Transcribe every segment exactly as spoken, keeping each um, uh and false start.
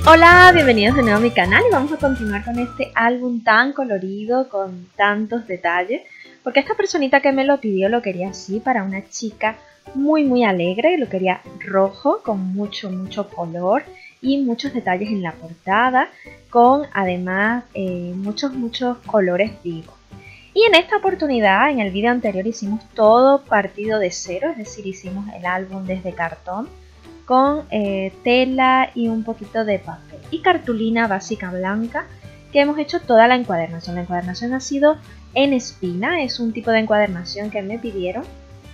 Hola, bienvenidos de nuevo a mi canal y vamos a continuar con este álbum tan colorido, con tantos detalles, porque esta personita que me lo pidió lo quería así, para una chica muy muy alegre, lo quería rojo, con mucho mucho color y muchos detalles en la portada, con además eh, muchos muchos colores vivos. Y en esta oportunidad, en el vídeo anterior hicimos todo partido de cero, es decir, hicimos el álbum desde cartón, con eh, tela y un poquito de papel y cartulina básica blanca, que hemos hecho toda la encuadernación. La encuadernación ha sido en espina, es un tipo de encuadernación que me pidieron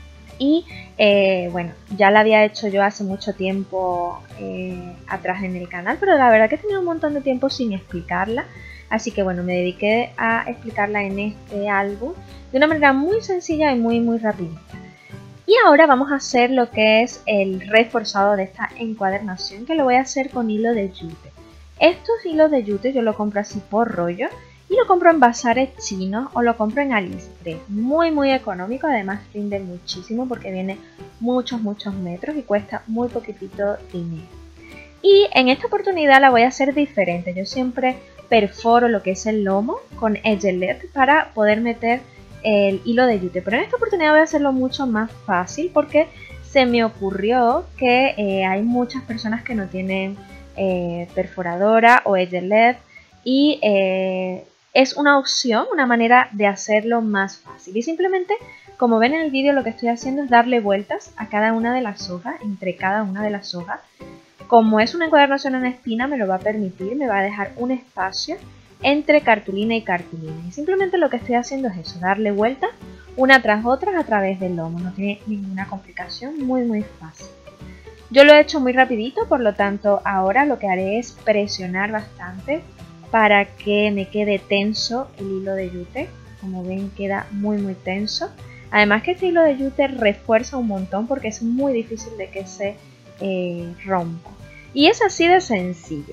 y eh, bueno, ya la había hecho yo hace mucho tiempo eh, atrás en el canal, pero la verdad que he tenido un montón de tiempo sin explicarla, así que bueno, me dediqué a explicarla en este álbum de una manera muy sencilla y muy muy rapidita. Y ahora vamos a hacer lo que es el reforzado de esta encuadernación, que lo voy a hacer con hilo de yute. Estos hilos de yute yo lo compro así por rollo y lo compro en bazares chinos o lo compro en AliExpress. Muy muy económico, además rinde muchísimo porque viene muchos muchos metros y cuesta muy poquitito dinero. Y en esta oportunidad la voy a hacer diferente. Yo siempre perforo lo que es el lomo con eyelet para poder meter el hilo de yute, pero en esta oportunidad voy a hacerlo mucho más fácil porque se me ocurrió que eh, hay muchas personas que no tienen eh, perforadora o eyelet y eh, es una opción, una manera de hacerlo más fácil. Y simplemente, como ven en el vídeo, lo que estoy haciendo es darle vueltas a cada una de las hojas, entre cada una de las hojas. Como es una encuadernación en espina, me lo va a permitir, me va a dejar un espacio entre cartulina y cartulina, y simplemente lo que estoy haciendo es eso, darle vueltas una tras otra a través del lomo. No tiene ninguna complicación, muy muy fácil. Yo lo he hecho muy rapidito, por lo tanto ahora lo que haré es presionar bastante para que me quede tenso el hilo de yute. Como ven, queda muy muy tenso. Además que este hilo de yute refuerza un montón porque es muy difícil de que se eh, rompa, y es así de sencillo.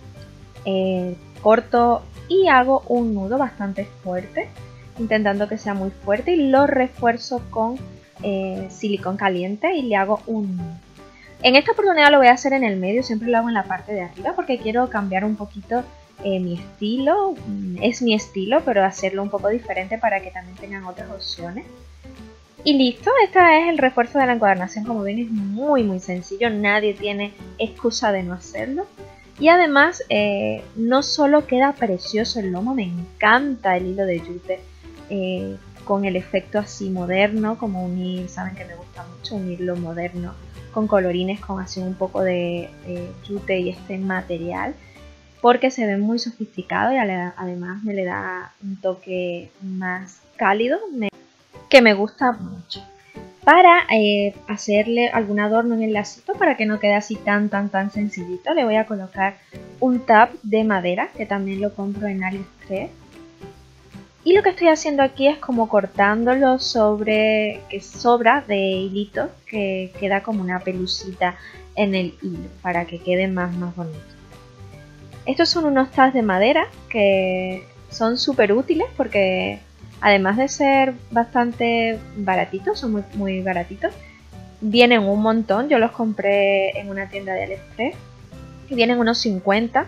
eh, corto y hago un nudo bastante fuerte, intentando que sea muy fuerte, y lo refuerzo con eh, silicón caliente y le hago un nudo. En esta oportunidad lo voy a hacer en el medio, siempre lo hago en la parte de arriba porque quiero cambiar un poquito eh, mi estilo. Es mi estilo, pero hacerlo un poco diferente para que también tengan otras opciones. Y listo, este es el refuerzo de la encuadernación. Como ven, es muy muy sencillo, nadie tiene excusa de no hacerlo. Y además, eh, no solo queda precioso el lomo, me encanta el hilo de yute eh, con el efecto así moderno, como unir, saben que me gusta mucho unir lo moderno con colorines, con así un poco de, de yute y este material, porque se ve muy sofisticado y además me le da un toque más cálido me, que me gusta mucho. Para eh, hacerle algún adorno en el lacito, para que no quede así tan tan tan sencillito, le voy a colocar un tab de madera, que también lo compro en AliExpress. Y lo que estoy haciendo aquí es como cortándolo sobre, que sobra de hilito, que queda como una pelucita en el hilo, para que quede más más bonito. Estos son unos tabs de madera que son súper útiles porque, además de ser bastante baratitos, son muy, muy baratitos, vienen un montón. Yo los compré en una tienda de AliExpress y vienen unos cincuenta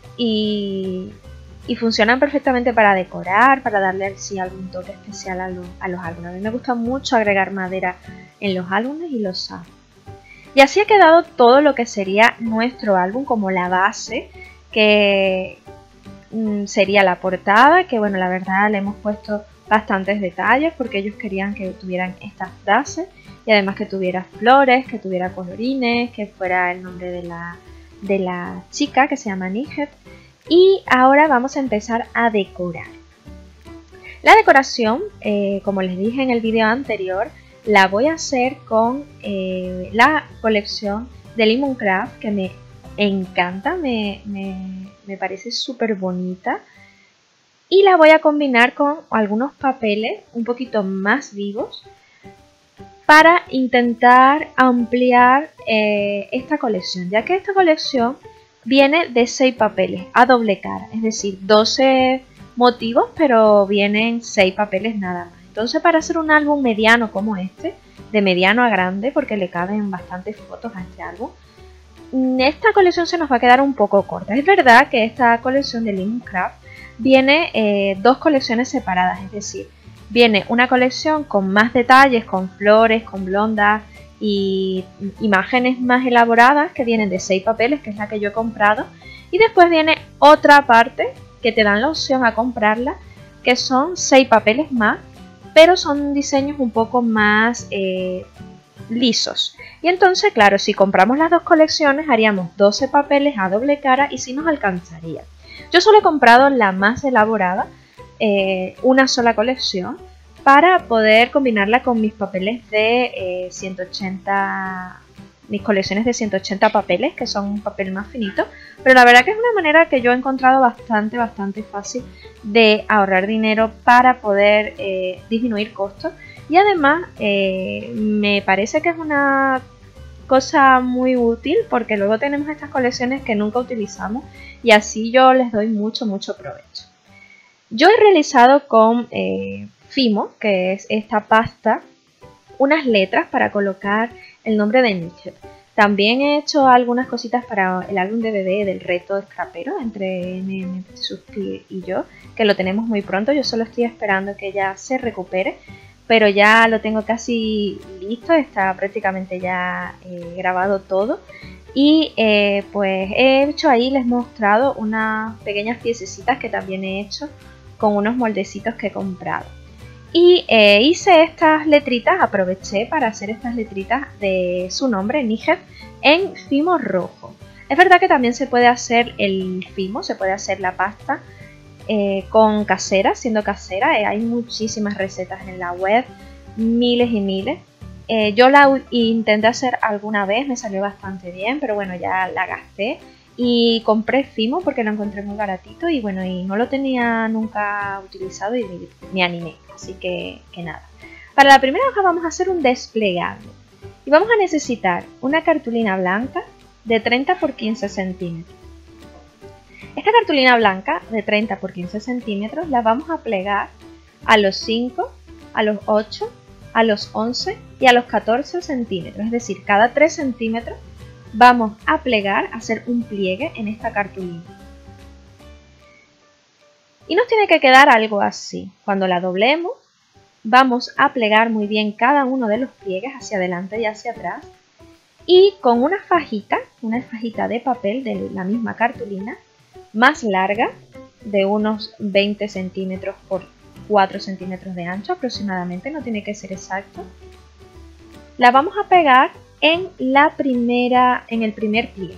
y, y funcionan perfectamente para decorar, para darle así algún toque especial a, lo, a los álbumes. A mí me gusta mucho agregar madera en los álbumes y los hago. Y así ha quedado todo lo que sería nuestro álbum, como la base, que mm, sería la portada, que bueno, la verdad le hemos puesto bastantes detalles porque ellos querían que tuvieran estas frases y además que tuviera flores, que tuviera colorines, que fuera el nombre de la, de la chica, que se llama Nijet. Y ahora vamos a empezar a decorar. La decoración, eh, como les dije en el vídeo anterior, la voy a hacer con eh, la colección de Lemoncraft, que me encanta, me, me, me parece súper bonita. Y la voy a combinar con algunos papeles un poquito más vivos para intentar ampliar eh, esta colección, ya que esta colección viene de seis papeles a doble cara, es decir, doce motivos, pero vienen seis papeles nada más. Entonces, para hacer un álbum mediano como este, de mediano a grande, porque le caben bastantes fotos a este álbum, esta colección se nos va a quedar un poco corta. Es verdad que esta colección de Lemon Craft viene eh, dos colecciones separadas, es decir, viene una colección con más detalles, con flores, con blondas y imágenes más elaboradas que vienen de seis papeles, que es la que yo he comprado, y después viene otra parte que te dan la opción a comprarla, que son seis papeles más, pero son diseños un poco más eh, lisos. Y entonces, claro, si compramos las dos colecciones haríamos doce papeles a doble cara y sí nos alcanzaría. Yo solo he comprado la más elaborada, eh, una sola colección, para poder combinarla con mis papeles de eh, ciento ochenta, mis colecciones de ciento ochenta papeles, que son un papel más finito, pero la verdad que es una manera que yo he encontrado bastante, bastante fácil de ahorrar dinero para poder eh, disminuir costos. Y además eh, me parece que es una cosa muy útil porque luego tenemos estas colecciones que nunca utilizamos y así yo les doy mucho, mucho provecho. Yo he realizado con eh, Fimo, que es esta pasta, unas letras para colocar el nombre de Níger. También he hecho algunas cositas para el álbum de bebé del reto scrapero entre M M Suspi y yo, que lo tenemos muy pronto. Yo solo estoy esperando que ella se recupere, pero ya lo tengo casi listo, está prácticamente ya eh, grabado todo. Y eh, pues he hecho ahí, les he mostrado unas pequeñas piececitas que también he hecho con unos moldecitos que he comprado. Y eh, hice estas letritas, aproveché para hacer estas letritas de su nombre, Níger, en Fimo rojo. Es verdad que también se puede hacer el Fimo, se puede hacer la pasta eh, con casera, siendo casera. Eh, hay muchísimas recetas en la web, miles y miles. Eh, yo la intenté hacer alguna vez, me salió bastante bien, pero bueno, ya la gasté. Y compré Fimo porque lo encontré muy baratito y bueno, y no lo tenía nunca utilizado y me animé. Así que, que nada. Para la primera hoja vamos a hacer un desplegable. Y vamos a necesitar una cartulina blanca de treinta por quince centímetros. Esta cartulina blanca de treinta por quince centímetros la vamos a plegar a los cinco, a los ocho, a los once y a los catorce centímetros. Es decir, cada tres centímetros vamos a plegar, a hacer un pliegue en esta cartulina. Y nos tiene que quedar algo así. Cuando la doblemos, vamos a plegar muy bien cada uno de los pliegues hacia adelante y hacia atrás. Y con una fajita, una fajita de papel de la misma cartulina, más larga, de unos veinte centímetros por cuatro centímetros de ancho aproximadamente, no tiene que ser exacto, la vamos a pegar en, la primera, en el primer pliegue.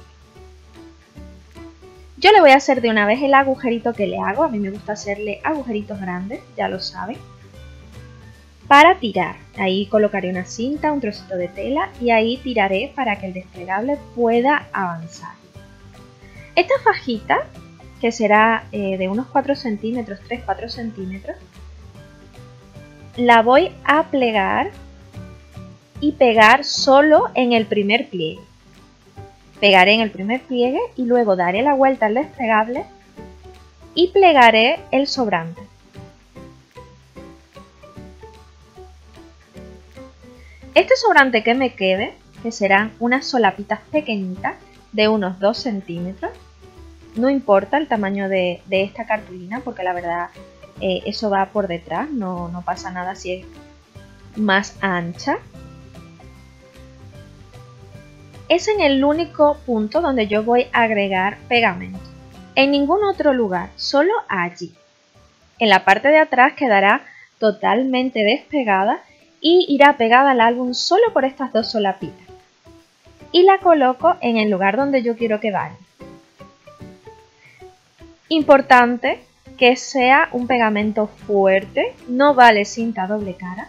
Yo le voy a hacer de una vez el agujerito que le hago. A mí me gusta hacerle agujeritos grandes, ya lo saben. Para tirar, ahí colocaré una cinta, un trocito de tela y ahí tiraré para que el desplegable pueda avanzar. Esta fajita, que será eh, de unos cuatro centímetros, tres a cuatro centímetros, la voy a plegar y pegar solo en el primer pliegue. Pegaré en el primer pliegue y luego daré la vuelta al desplegable y plegaré el sobrante. Este sobrante que me quede, que serán unas solapitas pequeñitas de unos dos centímetros, no importa el tamaño de, de esta cartulina porque la verdad eh, eso va por detrás, no, no pasa nada si es más ancha. Es en el único punto donde yo voy a agregar pegamento. En ningún otro lugar, solo allí. En la parte de atrás quedará totalmente despegada y irá pegada al álbum solo por estas dos solapitas. Y la coloco en el lugar donde yo quiero que vaya. Importante que sea un pegamento fuerte, no vale cinta doble cara.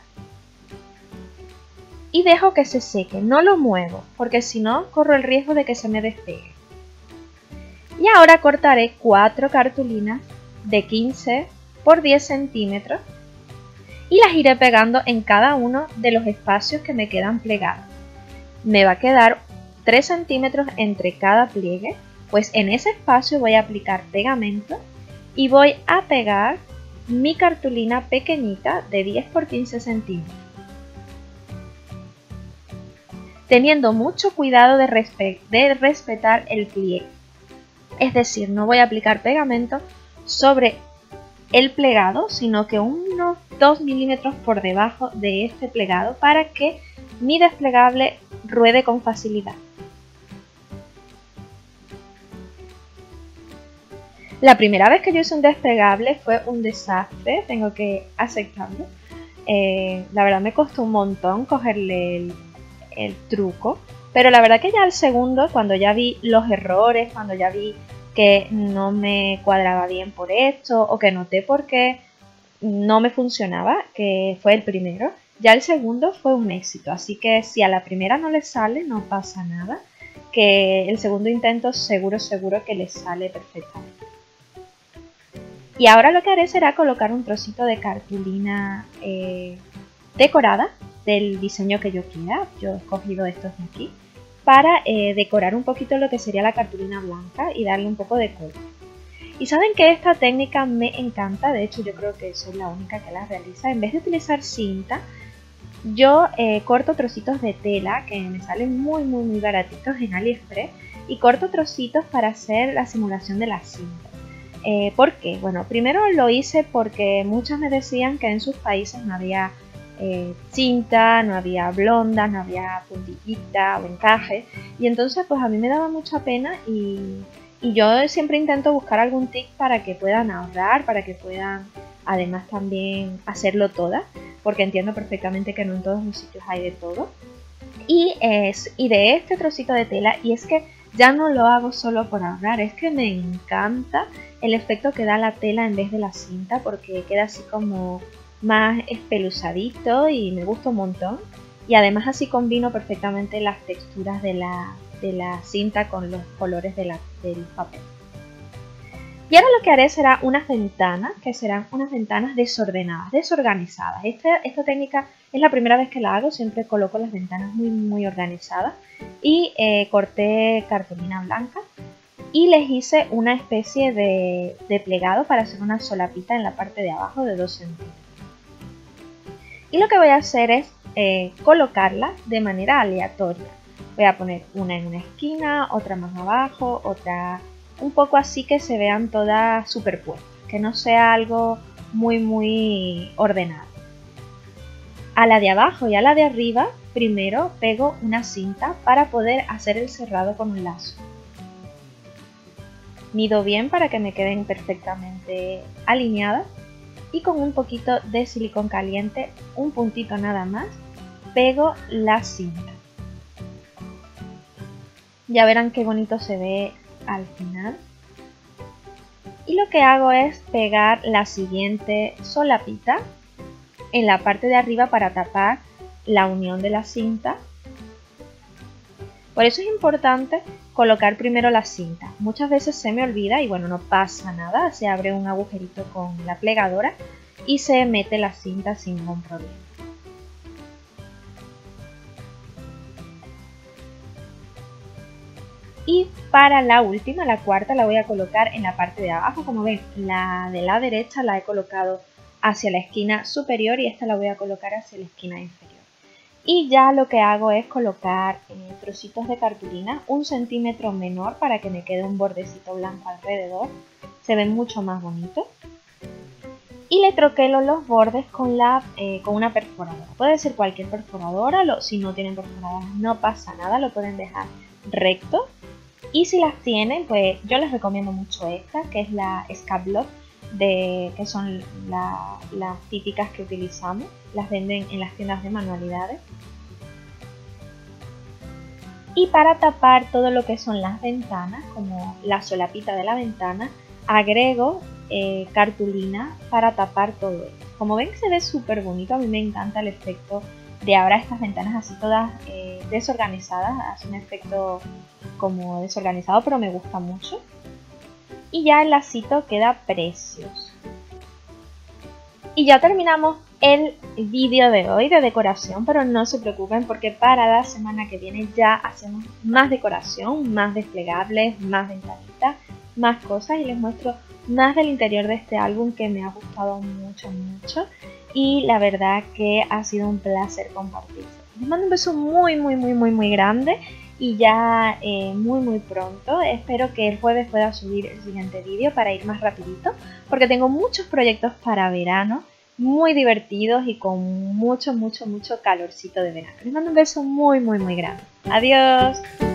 Y dejo que se seque, no lo muevo, porque si no corro el riesgo de que se me despegue. Y ahora cortaré cuatro cartulinas de quince por diez centímetros y las iré pegando en cada uno de los espacios que me quedan plegados. Me va a quedar tres centímetros entre cada pliegue, pues en ese espacio voy a aplicar pegamento y voy a pegar mi cartulina pequeñita de diez por quince centímetros. teniendo mucho cuidado de, respe de respetar el pliegue. Es decir, no voy a aplicar pegamento sobre el plegado, sino que unos dos milímetros por debajo de este plegado para que mi desplegable ruede con facilidad. La primera vez que yo hice un desplegable fue un desastre, tengo que aceptarlo. Eh, la verdad me costó un montón cogerle el, el truco, pero la verdad que ya al segundo, cuando ya vi los errores, cuando ya vi que no me cuadraba bien por esto o que noté por qué no me funcionaba, que fue el primero, ya el segundo fue un éxito. Así que si a la primera no le sale, no pasa nada, que el segundo intento seguro, seguro que le sale perfectamente. Y ahora lo que haré será colocar un trocito de cartulina eh, decorada del diseño que yo quiera. Yo he escogido estos de aquí para eh, decorar un poquito lo que sería la cartulina blanca y darle un poco de color. Y saben que esta técnica me encanta, de hecho yo creo que soy la única que la realiza. En vez de utilizar cinta, yo eh, corto trocitos de tela que me salen muy muy muy baratitos en AliExpress y corto trocitos para hacer la simulación de la cinta. Eh, ¿Por qué? Bueno, primero lo hice porque muchos me decían que en sus países no había eh, cinta, no había blondas, no había puntillita o encaje, y entonces pues a mí me daba mucha pena y, y yo siempre intento buscar algún tip para que puedan ahorrar, para que puedan además también hacerlo todas, porque entiendo perfectamente que no en todos los sitios hay de todo. Y, es, y de este trocito de tela, y es que ya no lo hago solo por ahorrar, es que me encanta el efecto que da la tela en vez de la cinta, porque queda así como más espeluzadito y me gusta un montón. Y además así combino perfectamente las texturas de la, de la cinta con los colores de la, del papel. Y ahora lo que haré será unas ventanas, que serán unas ventanas desordenadas, desorganizadas. Esta, esta técnica es la primera vez que la hago, siempre coloco las ventanas muy muy organizadas. Y eh, corté cartulina blanca y les hice una especie de, de plegado para hacer una solapita en la parte de abajo de dos centímetros. Y lo que voy a hacer es eh, colocarla de manera aleatoria. Voy a poner una en una esquina, otra más abajo, otra un poco así que se vean todas superpuestas, que no sea algo muy muy ordenado. A la de abajo y a la de arriba primero pego una cinta para poder hacer el cerrado con un lazo. Mido bien para que me queden perfectamente alineadas y con un poquito de silicón caliente, un puntito nada más, pego la cinta. Ya verán qué bonito se ve al final. Y lo que hago es pegar la siguiente solapita en la parte de arriba para tapar la unión de la cinta. Por eso es importante colocar primero la cinta. Muchas veces se me olvida y bueno, no pasa nada, se abre un agujerito con la plegadora y se mete la cinta sin ningún problema. Y para la última, la cuarta, la voy a colocar en la parte de abajo. Como ven, la de la derecha la he colocado hacia la esquina superior y esta la voy a colocar hacia la esquina inferior. Y ya lo que hago es colocar eh, trocitos de cartulina un centímetro menor para que me quede un bordecito blanco alrededor. Se ven mucho más bonitos. Y le troquelo los bordes con, la, eh, con una perforadora. Puede ser cualquier perforadora, lo, si no tienen perforadoras no pasa nada, lo pueden dejar recto. Y si las tienen, pues yo les recomiendo mucho esta, que es la Scap Lock, de, que son la, las típicas que utilizamos. Las venden en las tiendas de manualidades. Y para tapar todo lo que son las ventanas, como la solapita de la ventana, agrego eh, cartulina para tapar todo esto. Como ven, se ve súper bonito. A mí me encanta el efecto de ahora estas ventanas así todas eh, desorganizadas. Hace un efecto como desorganizado, pero me gusta mucho. Y ya el lacito queda precioso. Y ya terminamos el vídeo de hoy de decoración, pero no se preocupen porque para la semana que viene ya hacemos más decoración, más desplegables, más ventanitas, más cosas y les muestro más del interior de este álbum que me ha gustado mucho, mucho. Y la verdad que ha sido un placer compartirlo. Les mando un beso muy, muy, muy, muy, muy grande. Y ya eh, muy muy pronto, espero que el jueves pueda subir el siguiente vídeo para ir más rapidito, porque tengo muchos proyectos para verano, muy divertidos y con mucho, mucho, mucho calorcito de verano. Les mando un beso muy, muy, muy grande. Adiós.